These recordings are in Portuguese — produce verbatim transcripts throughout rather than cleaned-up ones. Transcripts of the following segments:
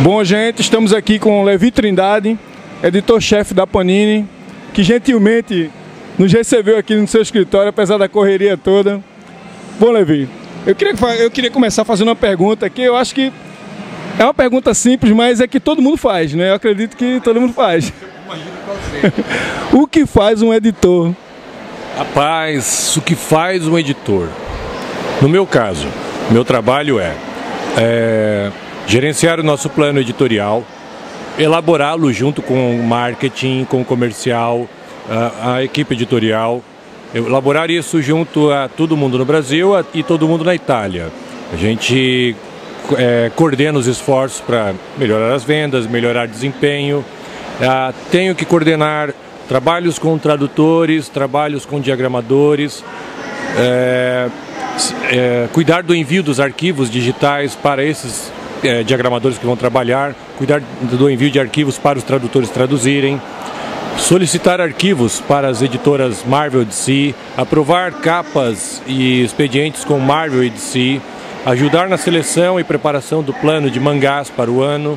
Bom, gente, estamos aqui com o Levi Trindade, editor-chefe da Panini, que gentilmente nos recebeu aqui no seu escritório, apesar da correria toda. Bom, Levi, eu queria, eu queria começar fazendo uma pergunta que eu acho que é uma pergunta simples, mas é que todo mundo faz, né? Eu acredito que todo mundo faz. O que faz um editor? Rapaz, o que faz um editor? No meu caso, meu trabalho é, é gerenciar o nosso plano editorial, elaborá-lo junto com o marketing, com o comercial, a, a equipe editorial, elaborar isso junto a todo mundo no Brasil a, e todo mundo na Itália. A gente é, coordena os esforços para melhorar as vendas, melhorar desempenho. Ah, tenho que coordenar trabalhos com tradutores, trabalhos com diagramadores, é, é, cuidar do envio dos arquivos digitais para esses é, diagramadores que vão trabalhar, cuidar do envio de arquivos para os tradutores traduzirem, solicitar arquivos para as editoras Marvel e D C, aprovar capas e expedientes com Marvel e D C, ajudar na seleção e preparação do plano de mangás para o ano,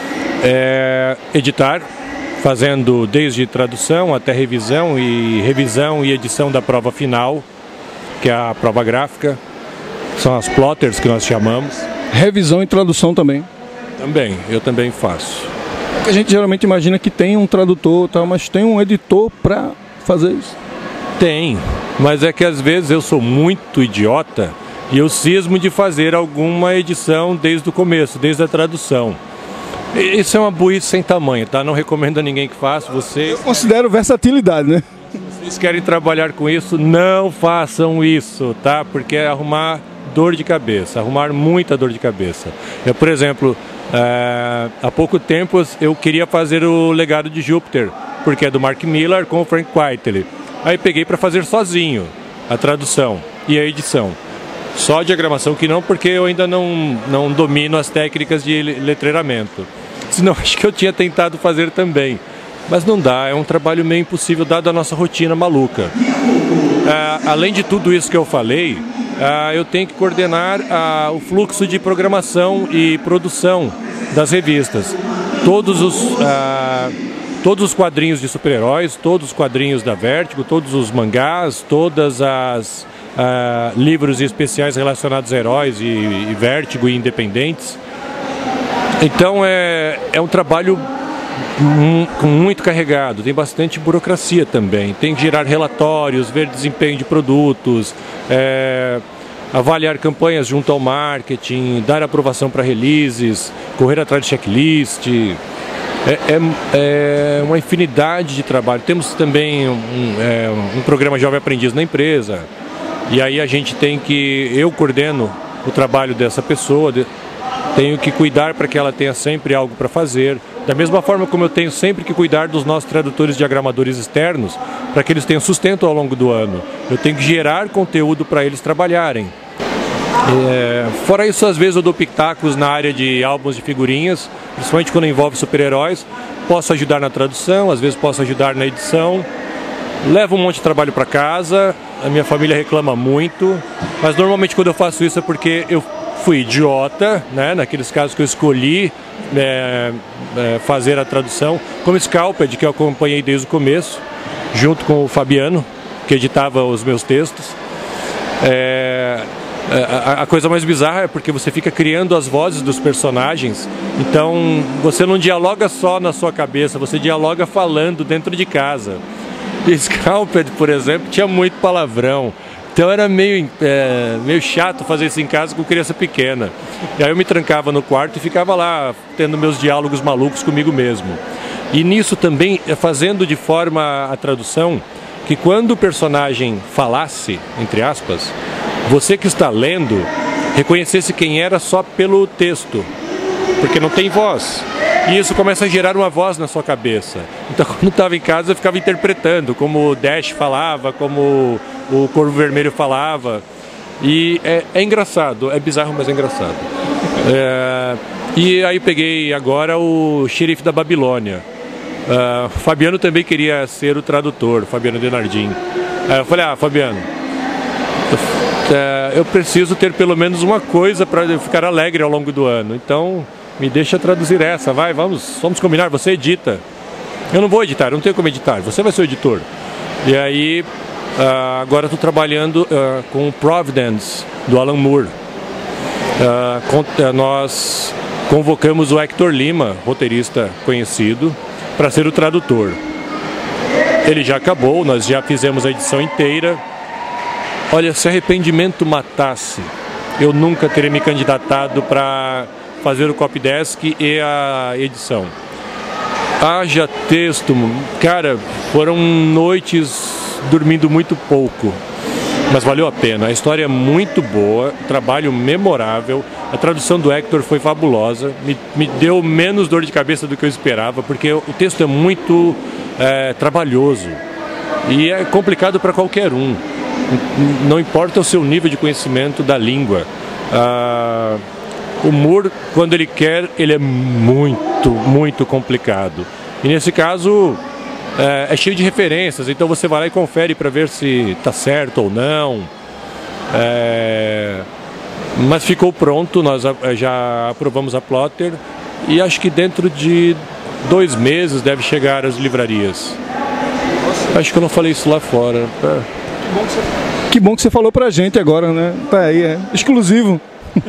é, editar, fazendo desde tradução até revisão e revisão e edição da prova final, que é a prova gráfica, são as plotters que nós chamamos. Revisão e tradução também? Também, eu também faço. A gente geralmente imagina que tem um tradutor, tal, mas tem um editor para fazer isso? Tem, mas é que às vezes eu sou muito idiota e eu cismo de fazer alguma edição desde o começo, desde a tradução. Isso é uma burrice sem tamanho, tá? Não recomendo a ninguém que faça. Vocês... Eu considero versatilidade, né? Vocês querem trabalhar com isso, não façam isso, tá? Porque é arrumar dor de cabeça, arrumar muita dor de cabeça. Eu, por exemplo, é, há pouco tempo eu queria fazer o Legado de Júpiter, porque é do Mark Millar com o Frank Quitely. Aí peguei para fazer sozinho a tradução e a edição. Só a diagramação que não, porque eu ainda não, não domino as técnicas de letreiramento. Senão acho que eu tinha tentado fazer também. Mas não dá, é um trabalho meio impossível dado a nossa rotina maluca. Ah, além de tudo isso que eu falei, ah, eu tenho que coordenar ah, o fluxo de programação e produção das revistas. Todos os, ah, todos os quadrinhos de super-heróis, todos os quadrinhos da Vertigo, todos os mangás, todas as ah, livros especiais relacionados a heróis e, e Vertigo e independentes. Então é, é um trabalho muito carregado, tem bastante burocracia também, tem que gerar relatórios, ver desempenho de produtos, é, avaliar campanhas junto ao marketing, dar aprovação para releases, correr atrás de checklist, é, é, é uma infinidade de trabalho. Temos também um, é, um programa Jovem Aprendiz na empresa, e aí a gente tem que, eu coordeno o trabalho dessa pessoa, tenho que cuidar para que ela tenha sempre algo para fazer. Da mesma forma como eu tenho sempre que cuidar dos nossos tradutores e diagramadores externos, para que eles tenham sustento ao longo do ano. Eu tenho que gerar conteúdo para eles trabalharem. É, fora isso, às vezes eu dou pitacos na área de álbuns de figurinhas, principalmente quando envolve super-heróis. Posso ajudar na tradução, às vezes posso ajudar na edição. Levo um monte de trabalho para casa, a minha família reclama muito, mas normalmente quando eu faço isso é porque eu fui idiota, né, naqueles casos que eu escolhi é, é, fazer a tradução, como Scalped, que eu acompanhei desde o começo, junto com o Fabiano, que editava os meus textos. É, a, a coisa mais bizarra é porque você fica criando as vozes dos personagens, então você não dialoga só na sua cabeça, você dialoga falando dentro de casa. E Scalped, por exemplo, tinha muito palavrão. Então era meio, é, meio chato fazer isso em casa com criança pequena. E aí eu me trancava no quarto e ficava lá tendo meus diálogos malucos comigo mesmo. E nisso também, fazendo de forma a tradução, que quando o personagem falasse, entre aspas, você que está lendo, reconhecesse quem era só pelo texto, porque não tem voz. E isso começa a gerar uma voz na sua cabeça. Então quando estava em casa eu ficava interpretando como o Dash falava, como o Corvo Vermelho falava. E é, é engraçado, é bizarro, mas é engraçado. É, e aí peguei agora o Xerife da Babilônia. Uh, Fabiano também queria ser o tradutor, Fabiano Denardim. Aí eu falei, ah, Fabiano, eu, eu preciso ter pelo menos uma coisa para ficar alegre ao longo do ano. Então me deixa traduzir essa, vai, vamos, vamos combinar, você edita. Eu não vou editar, eu não tenho como editar, você vai ser o editor. E aí, uh, agora estou trabalhando uh, com Providence, do Alan Moore. Uh, com, uh, nós convocamos o Hector Lima, roteirista conhecido, para ser o tradutor. Ele já acabou, nós já fizemos a edição inteira. Olha, se arrependimento matasse, eu nunca teria me candidatado para fazer o copydesk e a edição. Haja texto, cara, foram noites dormindo muito pouco, mas valeu a pena. A história é muito boa, trabalho memorável, a tradução do Hector foi fabulosa, me, me deu menos dor de cabeça do que eu esperava, porque o texto é muito é, trabalhoso e é complicado para qualquer um, não importa o seu nível de conhecimento da língua. Ah, o Moore, quando ele quer, ele é muito, muito complicado. E nesse caso, é, é cheio de referências, então você vai lá e confere para ver se está certo ou não. É, mas ficou pronto, nós já aprovamos a plotter e acho que dentro de dois meses deve chegar às livrarias. Acho que eu não falei isso lá fora. É. Que bom que você, que bom que você falou pra gente agora, né? Tá aí, é exclusivo.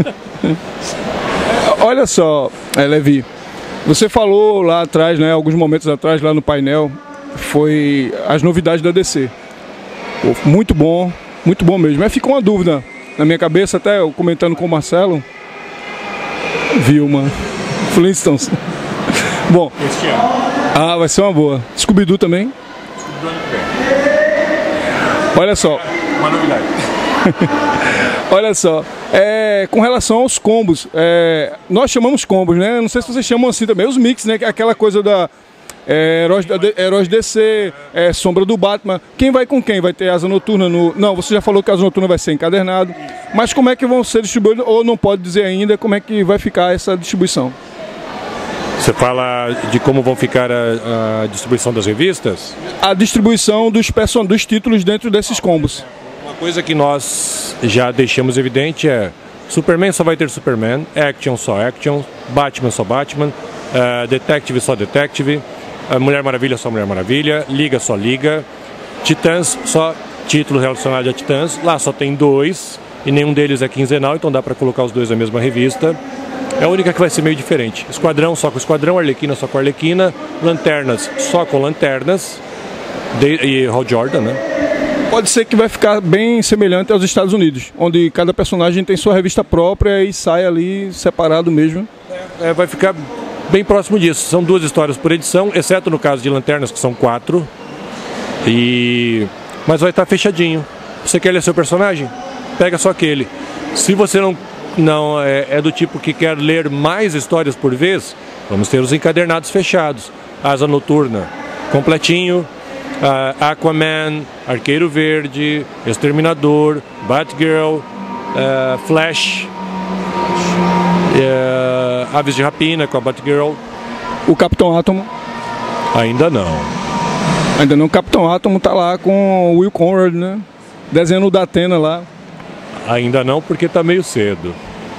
Olha só, é, Levi, você falou lá atrás, né, alguns momentos atrás, lá no painel, foi as novidades da D C. Pô, muito bom, muito bom mesmo. Mas ficou uma dúvida na minha cabeça, até eu comentando com o Marcelo. Vilma, Flintstones. Bom, este ano. Ah, vai ser uma boa. Scooby-Doo também? Scooby-Doo ano que vem. Olha só. Uma novidade. Olha só, é, com relação aos combos, é, nós chamamos combos, né? Não sei se vocês chamam assim também, os mix, né? Aquela coisa da é, Heróis, da, Heróis D C, é, Sombra do Batman. Quem vai com quem? Vai ter Asa Noturna no... Não, você já falou que Asa Noturna vai ser encadernado. Mas como é que vão ser distribuídos? Ou não pode dizer ainda como é que vai ficar essa distribuição? Você fala de como vão ficar a, a distribuição das revistas? A distribuição dos, person... dos títulos dentro desses combos. Uma coisa que nós já deixamos evidente é: Superman só vai ter Superman, Action só Action, Batman só Batman, uh, Detective só Detective, uh, Mulher Maravilha só Mulher Maravilha, Liga só Liga, Titãs só título relacionado a Titãs. Lá só tem dois e nenhum deles é quinzenal, então dá para colocar os dois na mesma revista. É a única que vai ser meio diferente. Esquadrão só com Esquadrão, Arlequina só com Arlequina, Lanternas só com Lanternas, de, e Hal Jordan, né? Pode ser que vai ficar bem semelhante aos Estados Unidos, onde cada personagem tem sua revista própria e sai ali separado mesmo. É, vai ficar bem próximo disso. São duas histórias por edição, exceto no caso de Lanternas, que são quatro. E... Mas vai estar fechadinho. Você quer ler seu personagem? Pega só aquele. Se você não, não é, é do tipo que quer ler mais histórias por vez, vamos ter os encadernados fechados. Asa Noturna completinho, Uh, Aquaman, Arqueiro Verde, Exterminador, Batgirl, uh, Flash, uh, Aves de Rapina com a Batgirl. O Capitão Átomo? Ainda não. Ainda não. O Capitão Átomo tá lá com o Will Conrad, né? Desenhando o da Atena lá. Ainda não, porque tá meio cedo.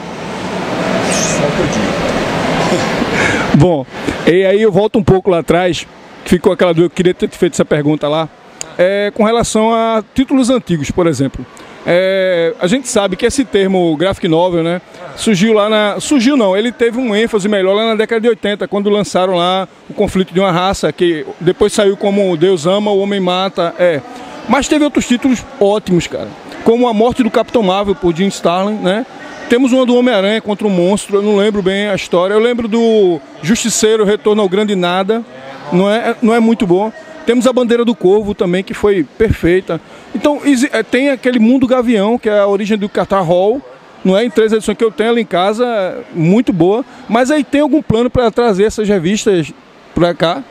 Bom, e aí eu volto um pouco lá atrás. Ficou aquela dúvida, eu queria ter feito essa pergunta lá, é, com relação a títulos antigos, por exemplo. É, a gente sabe que esse termo graphic novel, né, surgiu lá na... Surgiu não, ele teve um ênfase melhor lá na década de oitenta, quando lançaram lá o conflito de uma raça, que depois saiu como Deus ama, o homem mata, é. Mas teve outros títulos ótimos, cara, como A Morte do Capitão Marvel, por Jim Starlin, né? Temos uma do Homem-Aranha contra um monstro, eu não lembro bem a história. Eu lembro do Justiceiro, Retorno ao Grande Nada, não é, não é muito bom. Temos a Bandeira do Corvo também, que foi perfeita. Então, tem aquele Mundo Gavião, que é a origem do Carter Hall, não é? Em três edições que eu tenho ali em casa, muito boa. Mas aí tem algum plano para trazer essas revistas para cá?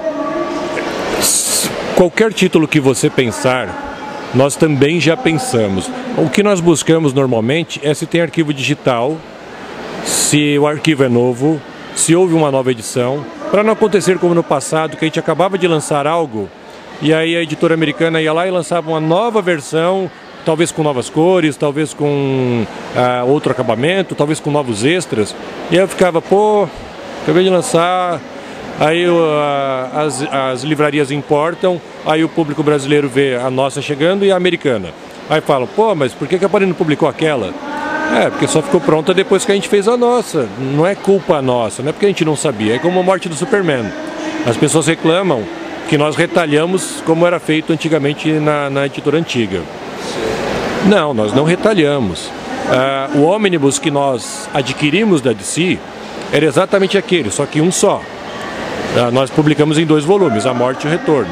Qualquer título que você pensar, nós também já pensamos. O que nós buscamos normalmente é se tem arquivo digital, se o arquivo é novo, se houve uma nova edição, para não acontecer como no passado, que a gente acabava de lançar algo e aí a editora americana ia lá e lançava uma nova versão talvez com novas cores, talvez com uh, outro acabamento, talvez com novos extras. E aí eu ficava, pô, acabei de lançar, aí uh, as, as livrarias importam, aí o público brasileiro vê a nossa chegando e a americana. Aí falam, pô, mas por que, que a Panini não publicou aquela? É, porque só ficou pronta depois que a gente fez a nossa. Não é culpa nossa, não é porque a gente não sabia, é como a morte do Superman. As pessoas reclamam que nós retalhamos como era feito antigamente na, na editora antiga. Não, nós não retalhamos. Ah, o ônibus que nós adquirimos da D C era exatamente aquele, só que um só. Ah, nós publicamos em dois volumes, A Morte e o Retorno.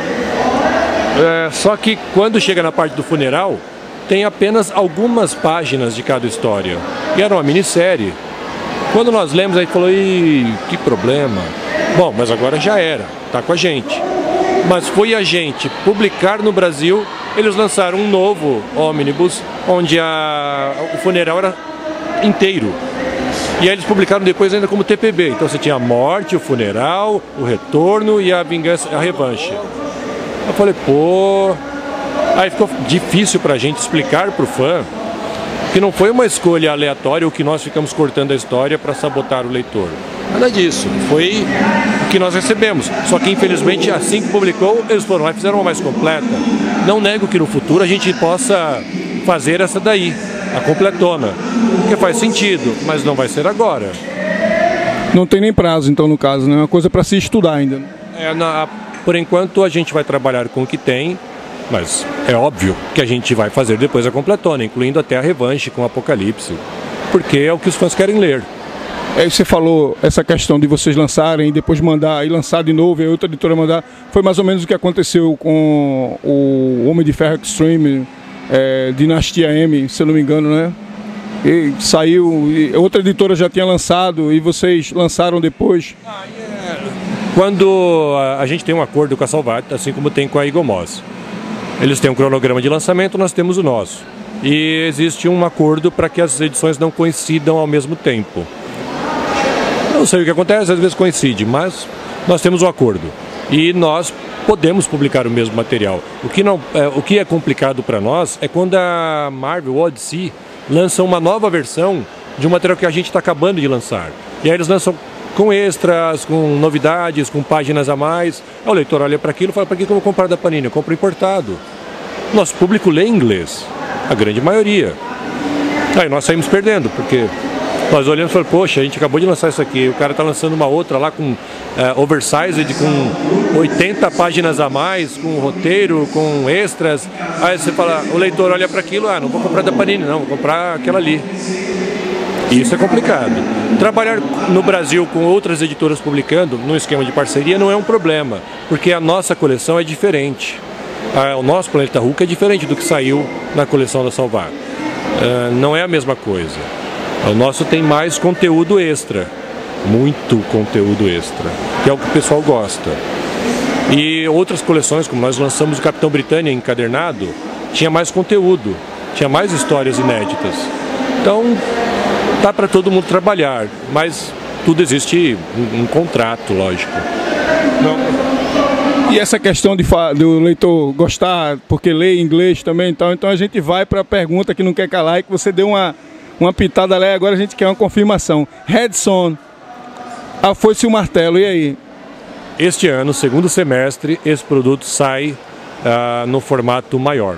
É, só que quando chega na parte do funeral, tem apenas algumas páginas de cada história. E era uma minissérie. Quando nós lemos, aí falou, ih, que problema. Bom, mas agora já era, tá com a gente. Mas foi a gente publicar no Brasil, eles lançaram um novo ônibus, onde a, o funeral era inteiro. E aí eles publicaram depois ainda como T P B. Então você tinha a morte, o funeral, o retorno e a vingança, a revanche. Eu falei, pô... Aí ficou difícil pra gente explicar pro fã que não foi uma escolha aleatória ou que nós ficamos cortando a história para sabotar o leitor. Nada disso, foi o que nós recebemos. Só que infelizmente assim que publicou, eles foram lá e fizeram uma mais completa. Não nego que no futuro a gente possa fazer essa daí, a completona, porque faz sentido, mas não vai ser agora. Não tem nem prazo então no caso, né? É uma coisa para se estudar ainda. É, na, por enquanto a gente vai trabalhar com o que tem. Mas é óbvio que a gente vai fazer depois a completona, incluindo até a revanche com o Apocalipse, porque é o que os fãs querem ler. Aí você falou essa questão de vocês lançarem e depois mandar, e lançar de novo e a outra editora mandar. Foi mais ou menos o que aconteceu com o Homem de Ferro Extreme, é, Dinastia M, se eu não me engano, né? E saiu, e outra editora já tinha lançado e vocês lançaram depois. Ah, yeah. Quando a gente tem um acordo com a Salvat, assim como tem com a Eagle Moss. Eles têm um cronograma de lançamento, nós temos o nosso. E existe um acordo para que as edições não coincidam ao mesmo tempo. Não sei o que acontece, às vezes coincide, mas nós temos um acordo. E nós podemos publicar o mesmo material. O que, não, é, o que é complicado para nós é quando a Marvel ou a D C lança uma nova versão de um material que a gente está acabando de lançar. E aí eles lançam com extras, com novidades, com páginas a mais. O leitor olha para aquilo e fala, para que eu vou comprar da Panini? Eu compro importado. Nosso público lê inglês, a grande maioria. Aí nós saímos perdendo, porque nós olhamos e falamos, poxa, a gente acabou de lançar isso aqui, o cara está lançando uma outra lá com é, oversized, com oitenta páginas a mais, com roteiro, com extras. Aí você fala, o leitor olha para aquilo, ah, não vou comprar da Panini, não, vou comprar aquela ali. Isso é complicado. Trabalhar no Brasil com outras editoras publicando, num esquema de parceria, não é um problema, porque a nossa coleção é diferente. O nosso Planeta Hulk é diferente do que saiu na coleção da Salvat. Não é a mesma coisa. O nosso tem mais conteúdo extra, muito conteúdo extra, que é o que o pessoal gosta. E outras coleções, como nós lançamos o Capitão Britânia encadernado, tinha mais conteúdo, tinha mais histórias inéditas. Então, dá para todo mundo trabalhar, mas tudo existe um, um contrato, lógico. Não. E essa questão de do leitor gostar, porque lê inglês também, então, então a gente vai para a pergunta que não quer calar e que você deu uma, uma pitada lá e agora a gente quer uma confirmação. Redson, a foice e o martelo, e aí? Este ano, segundo semestre, esse produto sai uh, no formato maior.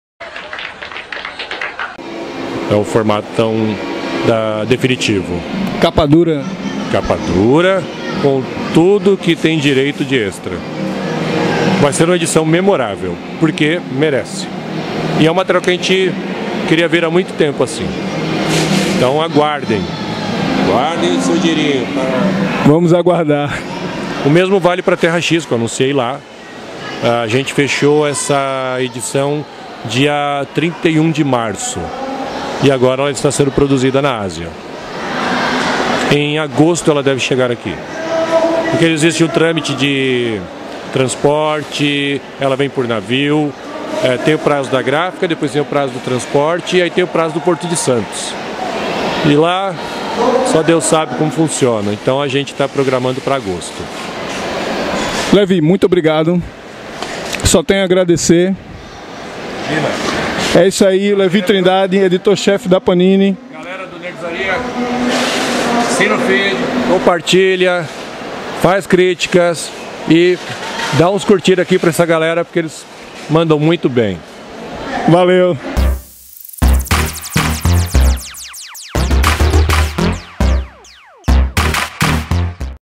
É o formato tão da, definitivo. Capa dura? Capa dura, com tudo que tem direito de extra. Vai ser uma edição memorável, porque merece. E é um material que a gente queria ver há muito tempo assim. Então aguardem. Guardem o seu dinheirinho. Vamos aguardar. O mesmo vale para Terra X, que eu anunciei lá. A gente fechou essa edição dia trinta e um de março. E agora ela está sendo produzida na Ásia. Em agosto ela deve chegar aqui. Porque existe um trâmite de transporte, ela vem por navio, é, tem o prazo da gráfica, depois tem o prazo do transporte e aí tem o prazo do Porto de Santos. E lá só Deus sabe como funciona. Então a gente está programando para agosto. Levi, muito obrigado. Só tenho a agradecer. Gina. É isso aí, Levi Trindade, editor-chefe da Panini. Galera do Nexaria, assina o feed, compartilha, faz críticas e dá uns curtir aqui para essa galera, porque eles mandam muito bem. Valeu!